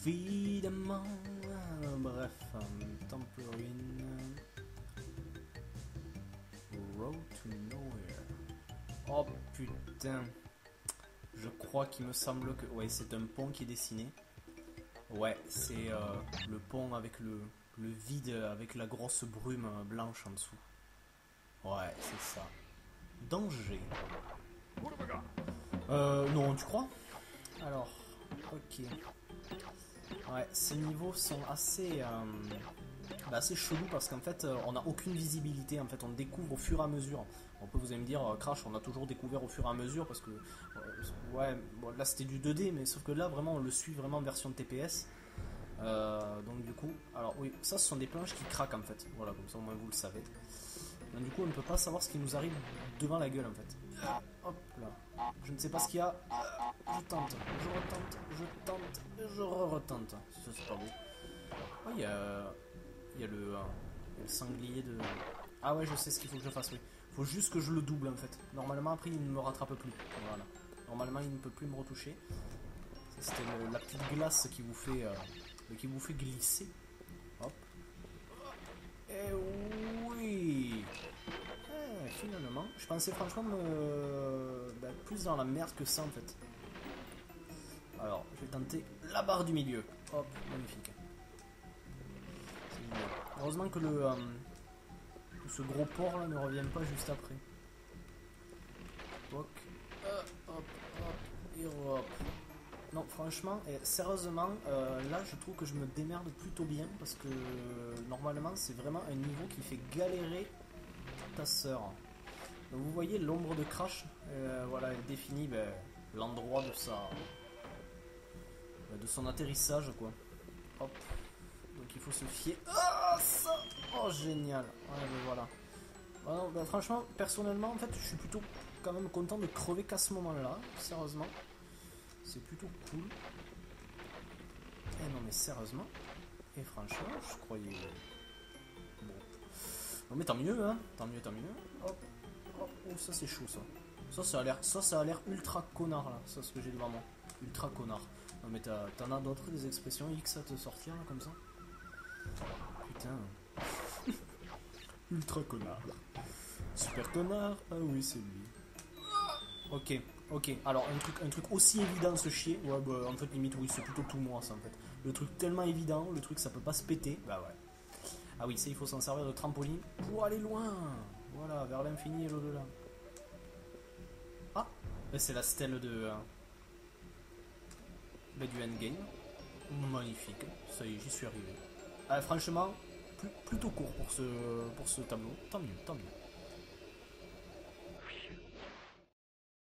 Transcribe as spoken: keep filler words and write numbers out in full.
évidemment. Bref, um, Temporine. Road to Nowhere. Oh putain. Je crois qu'il me semble que... Ouais, c'est un pont qui est dessiné. Ouais, c'est euh, le pont avec le, le vide, avec la grosse brume blanche en dessous. Ouais, c'est ça. Danger. Euh, non, tu crois? Alors, ok. Ouais, ces niveaux sont assez, euh, bah, assez chelous parce qu'en fait, euh, on n'a aucune visibilité. En fait, on découvre au fur et à mesure. On peut vous allez me dire, euh, Crash, on a toujours découvert au fur et à mesure parce que, euh, ouais, bon, là c'était du deux D, mais sauf que là, vraiment, on le suit vraiment en version T P S. Euh, donc du coup, alors oui, ça ce sont des planches qui craquent en fait. Voilà, comme ça au moins vous le savez. Donc du coup, on ne peut pas savoir ce qui nous arrive devant la gueule en fait. Hop là. Je ne sais pas ce qu'il y a. Je tente, je retente, je tente, je re-retente. Ça c'est pas beau. Oh, il y a, il y a le, euh, il y a le sanglier de... Ah ouais, je sais ce qu'il faut que je fasse, oui. Il faut juste que je le double en fait. Normalement après il ne me rattrape plus. Voilà. Normalement il ne peut plus me retoucher. C'était la petite glace qui vous fait, euh, qui vous fait glisser. Hop. Et oui. Eh, finalement, je pensais franchement me... ben, plus dans la merde que ça en fait. Alors, je vais tenter la barre du milieu. Hop, magnifique. Heureusement que le euh, que ce gros porc là ne revient pas juste après. Hop, hop, hop, et hop. Non, franchement, et sérieusement, euh, là je trouve que je me démerde plutôt bien parce que euh, normalement c'est vraiment un niveau qui fait galérer ta sœur. Donc vous voyez l'ombre de Crash, euh, voilà, elle définit ben, l'endroit de sa de son atterrissage quoi. Hop. Donc il faut se fier. Ah ça. Oh génial. Ouais, ben voilà. Bah non, bah franchement, personnellement, en fait, je suis plutôt quand même content de crever qu'à ce moment-là. Sérieusement, c'est plutôt cool. Eh non mais sérieusement. Et franchement, je croyais. Bon. Non mais tant mieux, hein. Tant mieux, tant mieux. Hop. Hop. Oh ça c'est chaud ça. Ça ça a l'air. Ça ça a l'air ultra connard là. Ça ce que j'ai devant moi. Ultra connard. Non mais t'en as d'autres des expressions X à te sortir là comme ça. Putain. Ultra connard. Super connard. Ah oui c'est lui. Ok. Ok, alors un truc, un truc aussi évident se chier, ouais bah en fait limite oui c'est plutôt tout moi ça en fait. Le truc tellement évident, le truc ça peut pas se péter, bah ouais. Ah oui ça il faut s'en servir de trampoline pour aller loin, voilà, vers l'infini et l'au-delà. Ah, c'est la stèle de euh, bah, du endgame, magnifique, ça y est j'y suis arrivé. Ah, franchement, plus, plutôt court pour ce, pour ce tableau, tant mieux, tant mieux.